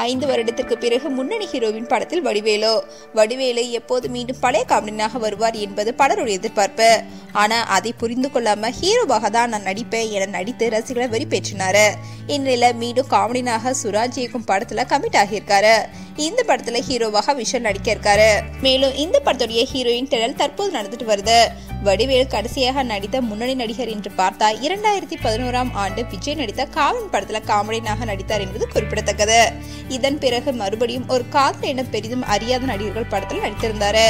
5 வருடத்திற்கு பிறகு முன்னணி ஹீரோவின் படத்தில் வடிவேலு எப்போது மீண்டும் பழைய காமெடியனாக வருவார் என்பது பலருடைய எதிர்பார்ப்பு. ஆனா அதை புரிந்து கொள்ளாம ஹீரோவாக தான் நான் நடிப்பேன் என நடித்து ரசிகர்களை வெறிப்பேற்றினாரு. இந்நிலையில மீண்டும் காமெடியனாக சுராஜ் இயக்கும் படத்துல கமிட் ஆகியிருக்காரு. இந்த படத்துல ஹீரோவாக விஷால் நடிக்க இருக்காரு. மேலும் இந்த படத்துடைய ஹீரோயின் டெரல் தற்போது நடந்துட்டு வருது. வடிவேலு கடைசியாக நடித்த முன்னணி நடிகர் என்று பார்த்தா 2011ஆம் ஆண்டு விஜய் நடித்த காவலன் படத்துல காமெடியனாக நடித்தார் என்பது குறிப்பிடத்தக்கது. இதன் பிறகு மறுபடியும் ஒரு காதல் என பெரிதும் அறியாத நடிகர்கள் படத்தில் நடித்திருந்தாரு.